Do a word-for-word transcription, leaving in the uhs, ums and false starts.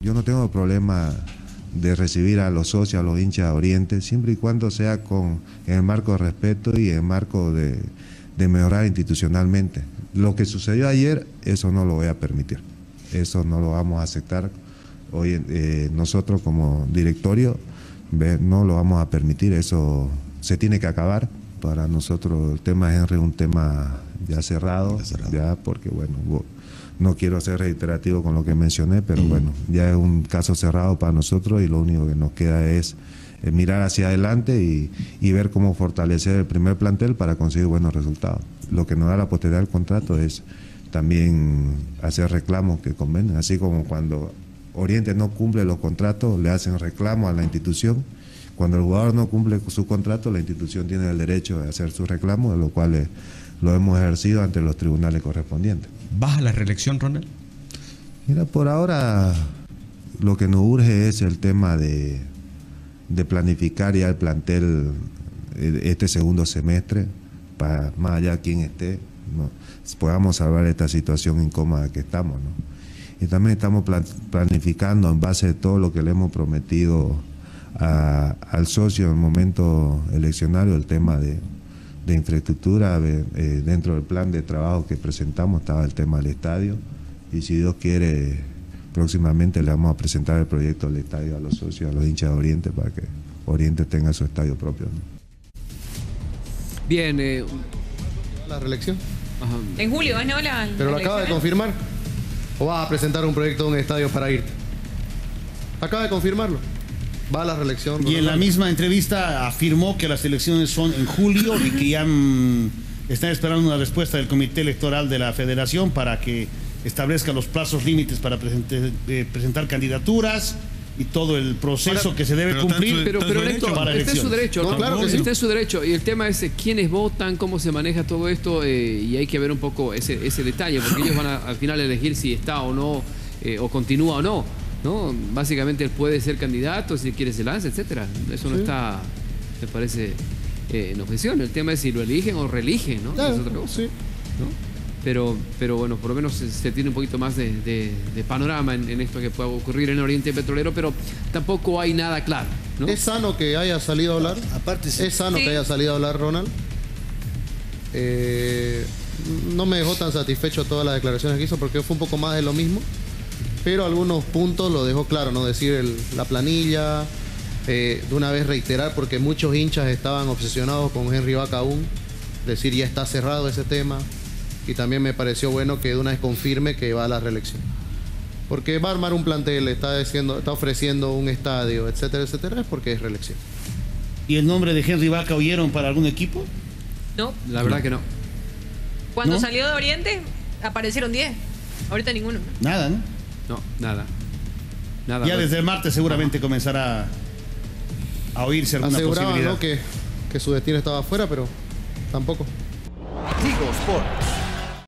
yo no tengo problema de recibir a los socios, a los hinchas de Oriente, siempre y cuando sea con en el marco de respeto y en el marco de, de mejorar institucionalmente. Lo que sucedió ayer, eso no lo voy a permitir, eso no lo vamos a aceptar. Hoy eh, nosotros como directorio ve, no lo vamos a permitir, eso se tiene que acabar. Para nosotros el tema de Henry es un tema ya cerrado, ya, cerrado. ya porque bueno, no quiero ser reiterativo con lo que mencioné, pero mm. bueno, ya es un caso cerrado para nosotros y lo único que nos queda es eh, mirar hacia adelante y, y ver cómo fortalecer el primer plantel para conseguir buenos resultados. Lo que nos da la potestad del contrato es también hacer reclamos que convengan, así como cuando Oriente no cumple los contratos, le hacen reclamos a la institución. Cuando el jugador no cumple su contrato, la institución tiene el derecho de hacer su reclamo, de lo cual eh, lo hemos ejercido ante los tribunales correspondientes. ¿Vas a la reelección, Ronald? Mira, por ahora lo que nos urge es el tema de, de planificar ya el plantel este segundo semestre, para más allá de quien esté, ¿no? Podamos salvar esta situación incómoda que estamos, ¿no? Y también estamos planificando en base a todo lo que le hemos prometido A, al socio en el momento eleccionario, el tema de, de infraestructura. De, eh, dentro del plan de trabajo que presentamos estaba el tema del estadio, y si Dios quiere próximamente le vamos a presentar el proyecto del estadio a los socios, a los hinchas de Oriente, para que Oriente tenga su estadio propio, ¿no? Bien, eh, la reelección. Ajá. En julio, ¿no? La, Pero la lo acaba de confirmar. ¿O vas a presentar un proyecto de un estadio para irte? Acaba de confirmarlo. Va a la reelección. Y en la misma entrevista afirmó que las elecciones son en julio y que ya mmm, están esperando una respuesta del Comité Electoral de la Federación para que establezca los plazos límites para presente, eh, presentar candidaturas y todo el proceso para, que se debe cumplir. Pero, pero Héctor, este es su derecho, no, ¿no? Claro que este sí. es su derecho. Y el tema es quiénes votan, cómo se maneja todo esto, eh, y hay que ver un poco ese, ese detalle, porque ellos van a, al final a elegir si está o no, eh, o continúa o no. ¿No? Básicamente él puede ser candidato, si quiere se lanza, etcétera. Eso no sí. está, me parece, eh, en objeción. El tema es si lo eligen o reeligen, ¿no? Claro, es otra cosa, sí. ¿no? Pero, pero bueno, por lo menos se, se tiene un poquito más de, de, de panorama en, en esto que pueda ocurrir en Oriente Petrolero, pero tampoco hay nada claro, ¿no? Es sano que haya salido a hablar. Aparte, sí. Es sano sí. que haya salido a hablar Ronald. Eh, no me dejó tan satisfecho todas las declaraciones que hizo, porque fue un poco más de lo mismo. Pero algunos puntos lo dejó claro, ¿no? Decir el, la planilla, eh, de una vez reiterar, porque muchos hinchas estaban obsesionados con Henry Vaca aún, decir ya está cerrado ese tema, y también me pareció bueno que de una vez confirme que va a la reelección. Porque va a armar un plantel, está, diciendo, está ofreciendo un estadio, etcétera, etcétera, es porque es reelección. ¿Y el nombre de Henry Vaca oyeron para algún equipo? No. La verdad que no. Cuando ¿No? salió de Oriente, aparecieron diez. Ahorita ninguno. Nada, ¿no? No, nada. Nada. Ya bueno. desde el martes seguramente comenzará a oírse alguna Aseguraban, posibilidad. ¿no? que, que su destino estaba afuera, pero tampoco. Tigo Sport.